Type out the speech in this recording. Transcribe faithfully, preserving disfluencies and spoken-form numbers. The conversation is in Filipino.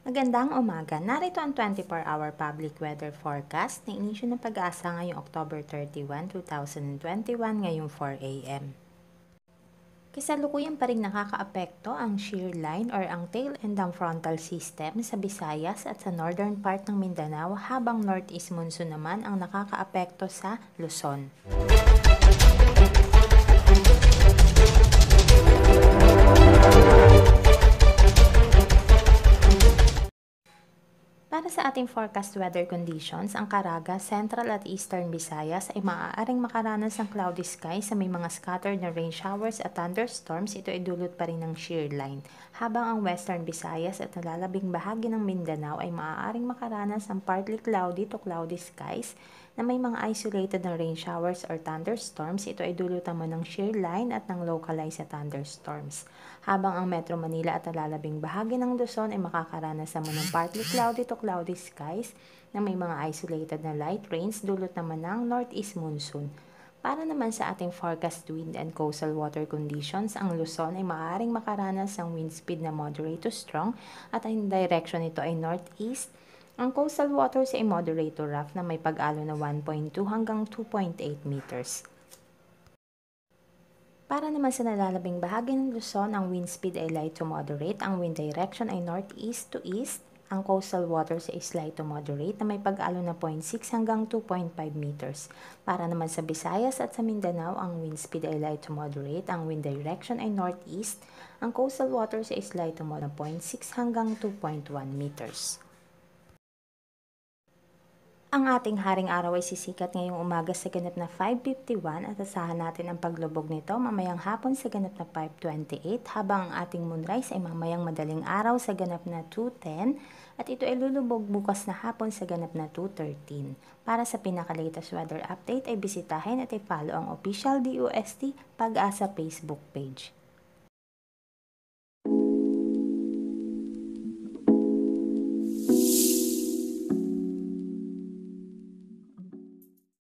Magandang umaga. Narito ang twenty-four hour public weather forecast na inisyu ng Pag-asa ngayong October thirty-one, two thousand twenty-one ngayong four a m Kasalukuyan pa rin nakakaapekto ang shear line or ang tail end ng frontal system sa Visayas at sa northern part ng Mindanao, habang northeast monsoon naman ang nakakaapekto sa Luzon. Para sa ating forecast weather conditions, ang Caraga, Central at Eastern Visayas ay maaaring makaranas ng cloudy sky sa may mga scattered na rain showers at thunderstorms. Ito ay dulot pa rin ng shear line. Habang ang Western Visayas at nalalabing bahagi ng Mindanao ay maaaring makaranas ng partly cloudy to cloudy skies na may mga isolated na rain showers or thunderstorms. Ito ay dulot naman ng shear line at ng localized thunderstorms. Habang ang Metro Manila at nalalabing bahagi ng Luzon ay makakaranas naman ng partly cloudy to cloudy skies na may mga isolated na light rains, dulot naman ng northeast monsoon. Para naman sa ating forecast wind and coastal water conditions, ang Luzon ay maaaring makaranas ng wind speed na moderate to strong at ang direction nito ay northeast. Ang coastal waters ay moderate to rough na may pag-alo na one point two hanggang two point eight meters. Para naman sa nalalabing bahagi ng Luzon, ang wind speed ay light to moderate. Ang wind direction ay northeast to east. Ang coastal waters ay slight to moderate na may pag-alo na zero point six hanggang two point five meters. Para naman sa Visayas at sa Mindanao, ang wind speed ay light to moderate. Ang wind direction ay northeast. Ang coastal waters ay slight to moderate na zero point six hanggang two point one meters. Ang ating haring araw ay sisikat ngayong umaga sa ganap na five fifty-one at asahan natin ang paglubog nito mamayang hapon sa ganap na five twenty-eight, habang ang ating moonrise ay mamayang madaling araw sa ganap na two ten at ito ay lulubog bukas na hapon sa ganap na two thirteen. Para sa pinaka-latest weather update ay bisitahin at i-follow ang official D O S T Pag-asa Facebook page.